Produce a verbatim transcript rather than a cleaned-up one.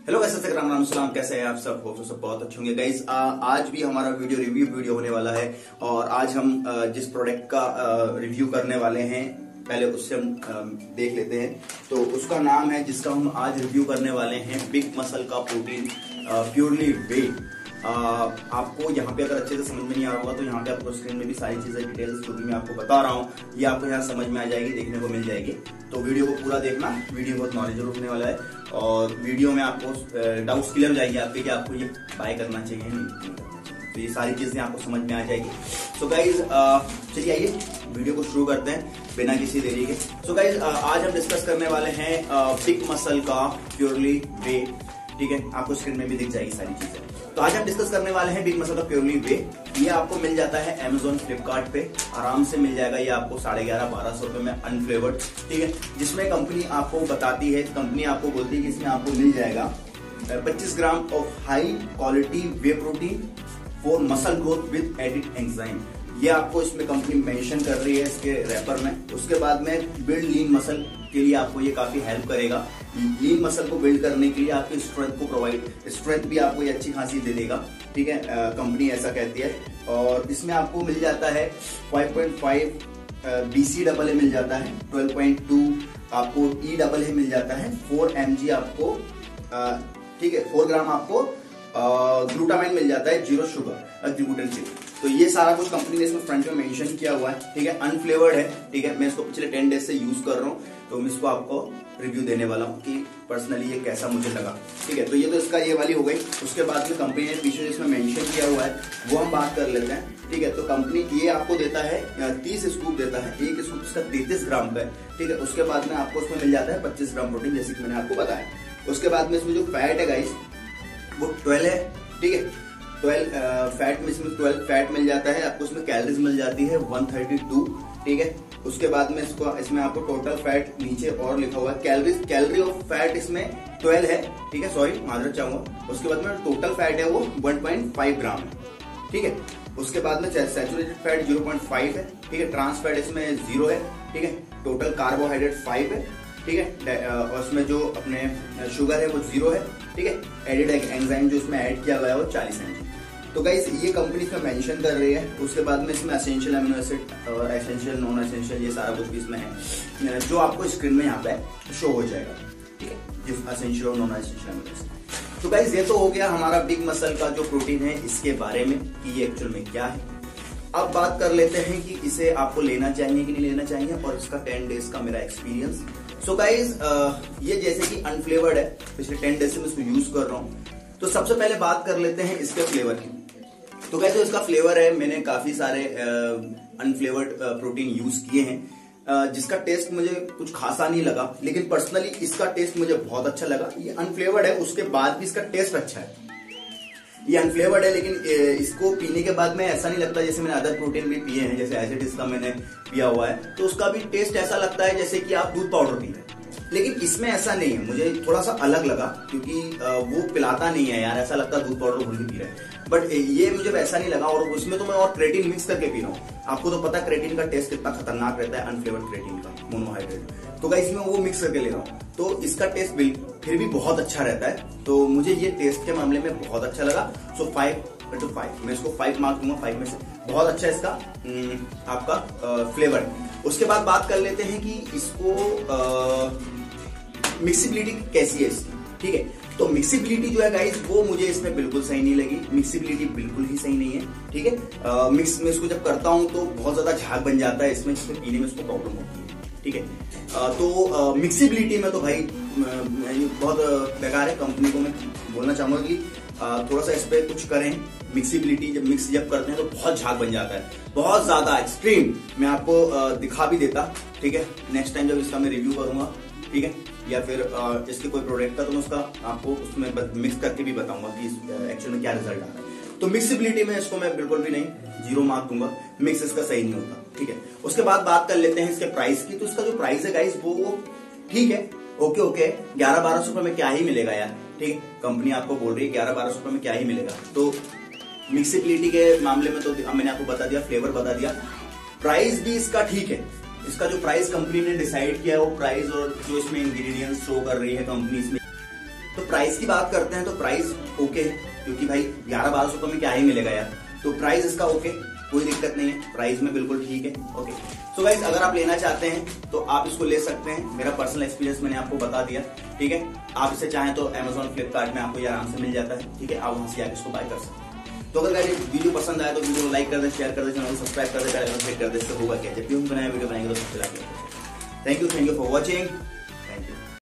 Hello guys, Ram Ram सलाम, कैसे हैं आप सब? होप सब बहुत अच्छे होंगे गाइस। आज भी हमारा वीडियो रिव्यू वीडियो होने वाला है और आज हम आ, जिस प्रोडक्ट का रिव्यू करने वाले हैं पहले उससे हम आ, देख लेते हैं। तो उसका नाम है, जिसका हम आज रिव्यू करने वाले हैं, बिग मसल का प्रोटीन प्योरली वे। आपको यहाँ पे अगर अच्छे से समझ में नहीं आ रहा होगा तो यहाँ पे आपको स्क्रीन में भी सारी चीजें डिटेल्स जो भी मैं आपको बता रहा हूँ ये आपको यहाँ समझ में आ जाएगी, देखने को मिल जाएगी। तो वीडियो को पूरा देखना, वीडियो बहुत नॉलेजेबल होने वाला है और वीडियो में आपको डाउट्स क्लियर हो जाएगी आपके कि आपको ये बाय करना चाहिए नहीं करना चाहिए। तो ये सारी चीजें आपको समझ में आ जाएगी। सो गाइज चलिए आइए वीडियो को शुरू करते हैं बिना किसी देरी के। सो गाइज आज हम डिस्कस करने वाले हैं बिग मसल का प्योरली वे। ठीक है, आपको स्क्रीन में भी दिख जाएगी सारी चीजें। तो आज हम डिस्कस करने वाले हैं बिग मसल का प्योरली वे। ये आपको मिल जाता है अमेजोन, फ्लिपकार्ट पे आराम से मिल जाएगा। ये आपको साढ़े ग्यारह बारह सौ रुपए में अनफ्लेवर्ड, ठीक है, जिसमें कंपनी आपको बताती है, कंपनी आपको बोलती है कि इसमें आपको मिल जाएगा पच्चीस gram of high quality whey protein for muscle growth with added enzyme. ये आपको इसमें कंपनी मेंशन कर रही है इसके रैपर में। उसके बाद में बिल्ड लीन मसल के लिए आपको ये काफी हेल्प करेगा। लीन मसल को बिल्ड करने के लिए आपकी स्ट्रेंथ को प्रोवाइड स्ट्रेंथ भी आपको ये अच्छी खासी दे देगा। ठीक है, कंपनी ऐसा कहती है। और इसमें आपको मिल जाता है five point five BC double A मिल जाता है, ट्वेल्व पॉइंट टू आपको ई डबल ए मिल जाता है, फोर एमजी आपको, ठीक है, फोर ग्राम आपको ग्लूटामाइन मिल जाता है, जीरो शुगर ग्लूटेन फ्री। तो ये सारा कुछ कंपनी ने इसमें फ्रंट में मेंशन किया हुआ है। ठीक है, अनफ्लेवर्ड है। ठीक है, मैं इसको पिछले टेन डेज से यूज कर रहा हूँ तो मैं इसको आपको रिव्यू देने वाला हूँ कि पर्सनली ये कैसा मुझे लगा। ठीक है, तो ये तो इसका ये वाली हो गई। उसके बाद में कंपनी ने पीछे इसमें मेंशन किया हुआ है वो हम बात कर लेते हैं। ठीक है, तो कंपनी ये आपको देता है तीस स्कूप देता है, एक स्कूप इसका तैतीस ग्राम का है। ठीक है, उसके बाद में आपको उसमें मिल जाता है पच्चीस ग्राम प्रोटीन, जैसे कि मैंने आपको बताया। उसके बाद में इसमें जो फैट है गाइस वो ट्वेल्व है। ठीक है, ट्वेल्व फैट में इसमें ट्वेल्व फैट मिल जाता है आपको। उसमें कैलोरीज मिल जाती है वन थर्टी टू। ठीक है, उसके बाद में इसको इसमें आपको टोटल फैट नीचे और लिखा हुआ है, कैलोरीज कैलोरी ऑफ फैट इसमें ट्वेल्व है। ठीक है, सॉरी माजरत चाहूंगा। उसके बाद में टोटल फैट है वो वन पॉइंट फाइव ग्राम है। ठीक है, उसके बाद में saturated fat zero point five है। ठीक है, ट्रांस फैट इसमें जीरो है। ठीक है, टोटल कार्बोहाइड्रेट फाइव है। ठीक है, और उसमें जो अपने शुगर है वो जीरो है। ठीक है, एडिड एंजाइम जो इसमें ऐड किया गया है वो चालीस एमजी। तो गाइस ये कंपनी इसमें मेंशन कर रही है। उसके बाद में इसमें एसेंशियल अमीनो एसिड और एसेंशियल नॉन एसेंशियल ये सारा कुछ भी इसमें है, जो आपको स्क्रीन में यहाँ पे शो हो जाएगा। ठीक है, जिस एसेंशियल और नॉन एसेंशियल अमीनो एसिड। तो गाइस ये तो हो गया हमारा बिग मसल का जो प्रोटीन है इसके बारे में कि ये एक्चुअल में क्या है। अब बात कर लेते हैं कि इसे आपको लेना चाहिए कि नहीं लेना चाहिए और इसका टेन डेज का मेरा एक्सपीरियंस। सो गाइज ये जैसे कि अनफ्लेवर्ड है, पिछले टेन डेज से मैं इसको यूज कर रहा हूँ। तो सबसे पहले बात कर लेते हैं इसके फ्लेवर की। तो कैसे इसका फ्लेवर है, मैंने काफी सारे अनफ्लेवर्ड प्रोटीन यूज किए हैं uh, जिसका टेस्ट मुझे कुछ खासा नहीं लगा, लेकिन पर्सनली इसका टेस्ट मुझे बहुत अच्छा लगा। ये अनफ्लेवर्ड है, उसके बाद भी इसका टेस्ट अच्छा है। ये अनफ्लेवर्ड है लेकिन इसको पीने के बाद में ऐसा नहीं लगता, जैसे मैंने अदर प्रोटीन भी पिए हैं, जैसे एसिड इसका मैंने पिया हुआ है तो उसका भी टेस्ट ऐसा लगता है जैसे कि आप दूध पाउडर पी रहे हैं। लेकिन इसमें ऐसा नहीं है, मुझे थोड़ा सा अलग लगा क्योंकि वो पिलाता नहीं है यार, ऐसा लगता है दूध पाउडर घोल के पी रहे हैं। बट ये मुझे वैसा नहीं लगा और उसमें तो मैं और क्रेटिन मिक्स करके पी रहा हूँ। आपको तो पता है क्रेटिन का टेस्ट कितना खतरनाक रहता है, अनफ्लेवर्ड क्रेटिन का मोनोहाइड्रेट। तो गाइस इसमें वो मिक्स करके ले रहा हूँ तो इसका टेस्ट फिर भी बहुत अच्छा रहता है। तो मुझे ये टेस्ट के मामले में बहुत अच्छा लगा। सो फाइव टू फाइव मैं इसको फाइव मार्क दूंगा, फाइव में से। बहुत अच्छा इसका आपका फ्लेवर है। उसके बाद बात कर लेते हैं कि इसको मिक्सिबिलिटी कैसी है इसकी। ठीक है, तो मिक्सिबिलिटी जो है गाइस वो मुझे इसमें बिल्कुल सही नहीं लगी। मिक्सिबिलिटी बिल्कुल ही सही नहीं है। ठीक है, मिक्स में इसको जब करता हूं तो बहुत ज्यादा झाग बन जाता है इसमें, जिसमें पीने में इसको प्रॉब्लम होती है। ठीक है, तो मिक्सिबिलिटी में तो भाई बहुत बेकार है। कंपनी को मैं बोलना चाहूंगा कि थोड़ा सा इस पे कुछ करें। मिक्सिबिलिटी जब मिक्स जब करते हैं तो बहुत झाग बन जाता है, बहुत ज्यादा एक्सट्रीम। मैं आपको दिखा भी देता। ठीक है, नेक्स्ट टाइम जब इसका मैं रिव्यू करूंगा, ठीक है, या फिर इसके कोई प्रोडक्ट का, तो मैं उसका आपको उसमें मिक्स करके भी बताऊंगा कि एक्चुअल में क्या रिजल्ट आ रहा है। तो मिक्सिबिलिटी में इसको मैं बिल्कुल भी नहीं, जीरो मार्क दूंगा। मिक्स इसका सही नहीं होता। ठीक है, उसके बाद बात कर लेते हैं इसके प्राइस की। तो इसका जो प्राइस है गाइस वो ठीक है, ओके ओके, ग्यारह बारह सौ रुपए में क्या ही मिलेगा यार। ठीक है, कंपनी आपको बोल रही है ग्यारह बारह सौ रुपए में क्या ही मिलेगा। तो मिक्सिबिलिटी के मामले में तो मैंने आपको बता दिया, फ्लेवर बता दिया, प्राइस भी इसका ठीक है। इसका जो प्राइस कंपनी ने डिसाइड किया है वो प्राइस और जो इसमें इंग्रेडिएंट्स शो कर रही है कंपनी इसमें, तो प्राइस की बात करते हैं तो प्राइस ओके है, क्योंकि भाई ग्यारह बारह सौ में क्या ही मिलेगा यार। तो प्राइस इसका ओके, कोई दिक्कत नहीं है, प्राइस में बिल्कुल ठीक है। ओके सो गाइस, अगर आप लेना चाहते हैं तो आप इसको ले सकते हैं। मेरा पर्सनल एक्सपीरियंस मैंने आपको बता दिया, ठीक है। आप इसे चाहें तो अमेजोन, फ्लिपकार्ट में आपको ये आराम से मिल जाता है, ठीक है। आप वहां से आके इसको बाय कर सकते हैं। तो अगर गाइस वीडियो पसंद आया तो वीडियो को लाइक कर दे, शेयर कर दे, चैनल को सब्सक्राइब कर दे, बेल आइकन क्लिक कर दे। इससे होगा क्या, जब भी हम बनाए वीडियो बनाएंगे तो सबसे पहले। Thank you, thank you for watching.